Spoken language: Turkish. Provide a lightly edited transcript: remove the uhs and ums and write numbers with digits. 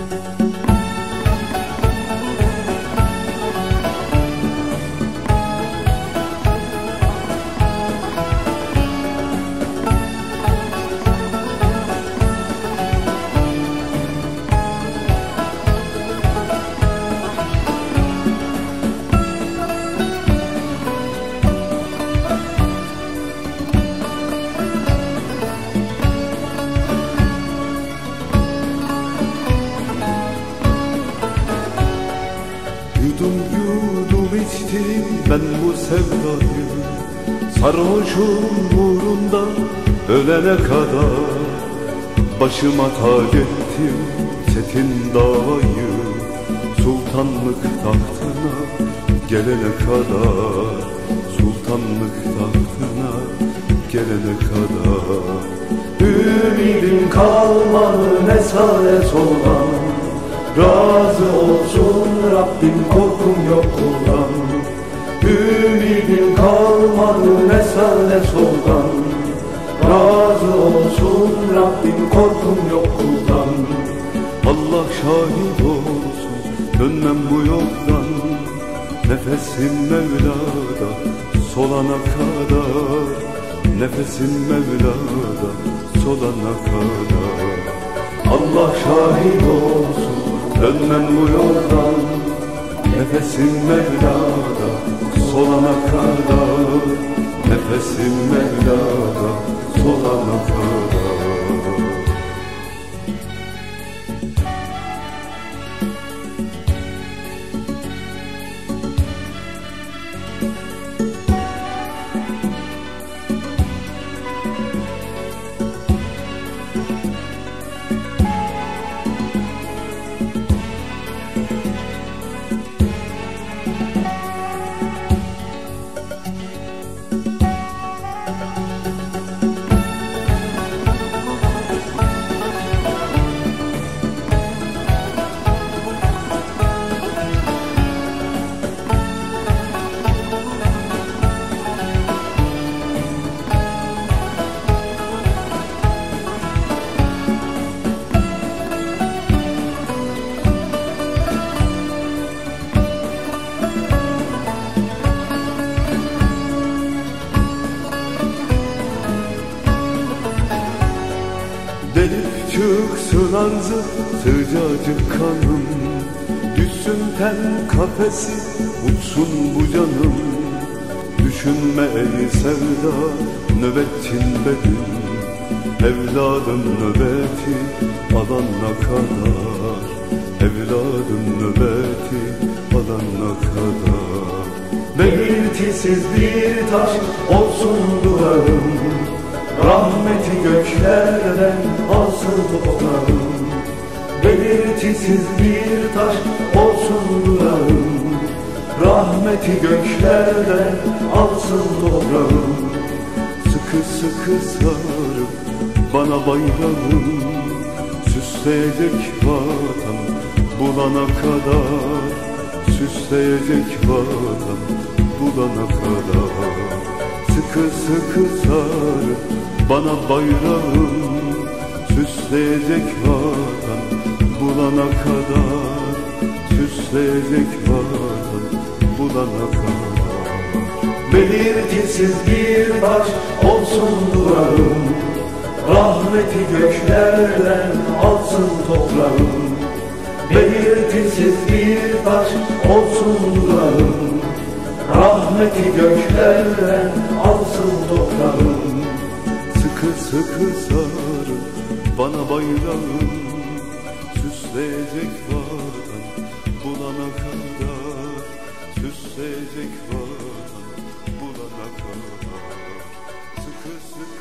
Yudum yudum içtim ben bu sevdayı, sarhoşum uğrunda ölene kadar. Başıma tac ettim çetin davayı, sultanlık tahtına gelene kadar. Sultanlık tahtına gelene kadar. Ümidim kalmadı ne sare soldan, razı olsun Rabbim korkum yok kuldan. Ümidim kalmadı ne sağ soldan, razı olsun Rabbim korkum yok kuldan. Allah şahit olsun dönmem bu yoldan, nefesim Mevla'da solana kadar. Nefesim Mevla'da solana kadar. Allah şahit olsun dönmem bu yoldan, nefesim Mevla'da solana kadar. Nefesim Mevla'da solana kadar. Delip çıksın arzı sıcacık kanım, düşsün ten kafesi uçsun bu canım. Düşünme ey sevda nöbetin benim, evladım nöbeti alana kadar. Evladım nöbeti alana kadar. Belirtisiz bir taş olsun duvarım, rahmeti göklerden alsın toprağım. Belirtisiz bir taş olsun durağım, rahmeti göklerden alsın toprağım. Sıkı sıkı sarıp bana bayrağım, süsleyecek vatan bulana kadar. Süsleyecek vatan bulana kadar. Sıkı sıkı sarıp bana bayrağım, süsleyecek vatan bulana kadar. Süsleyecek vatan bulana kadar. Belirtisiz bir taş olsun durağım, rahmeti göklerden alsın toprağım. Belirtisiz bir taş olsun durağım, rahmeti göklerden alsın toprağım. Sıkı sıkı sarıp bana bayrağım, süsleyecek vatan bulana kadar. Süsleyecek vatan bulana kadar. Sıkı sıkı